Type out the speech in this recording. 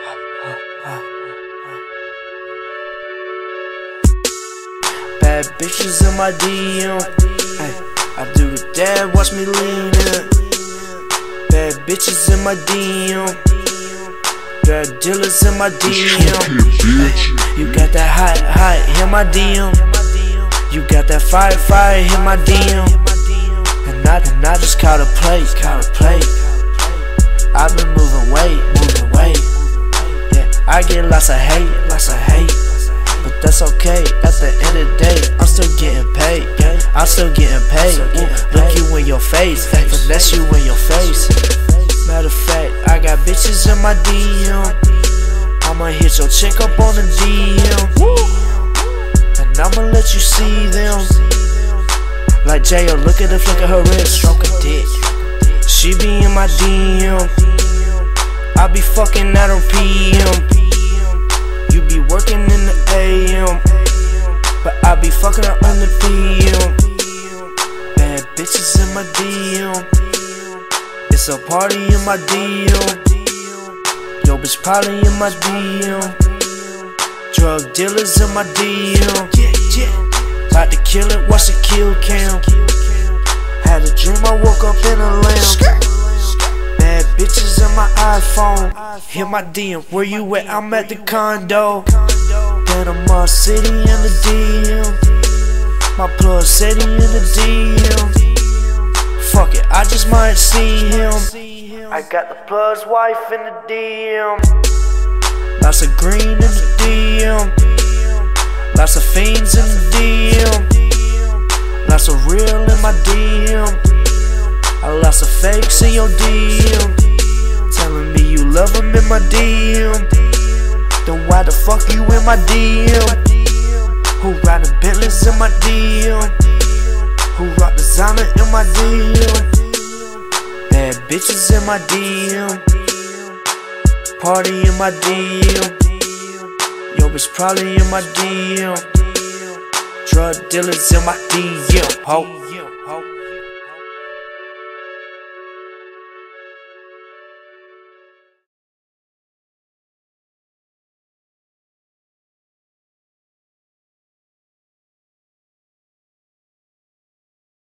Bad bitches in my DM. Ay, I do the dab, watch me lean in. Bad bitches in my DM. Drug dealers in my DM. Ay, you got that hot, hit my DM. You got that fire, hit my DM. And I just caught a plate. I've been moving weight. Yeah, I get lots of hate. But that's okay, at the end of the day, I'm still getting paid. Look you in your face, finesse you in your face. Matter of fact, I got bitches in my DM. I'ma hit your chick up on the DM, and I'ma let you see them. Like J.O., look at the flick of her wrist, stroke a dick. She be in my DM. I be fucking at her PM. You be working in the AM, but I be fucking her on the PM. Bad bitches in my DM. It's a party in my DM. Yo bitch probably in my DM. Drug dealers in my DM. Like to kill it, watch the kill cam. Had a dream, I woke up in a lamb. Bad bitches in my iPhone. Hit my DM, where you at? I'm at the condo. Panama City in the DM. My plug city in the DM. Fuck it, I just might see him. I got the plug's wife in the DM. Lots of green in the DM. Lots of fiends in the DM. Lots of real in my DM. Lots of fakes in your DM. Telling me you love them in my DM. Then why the fuck you in my DM? Who riding Bentleys in my DM? Who rock designer in my DM? Bad bitches in my DM. Party in my DM. Yo bitch probably in my DM. Drug dealers in my DM. Ho.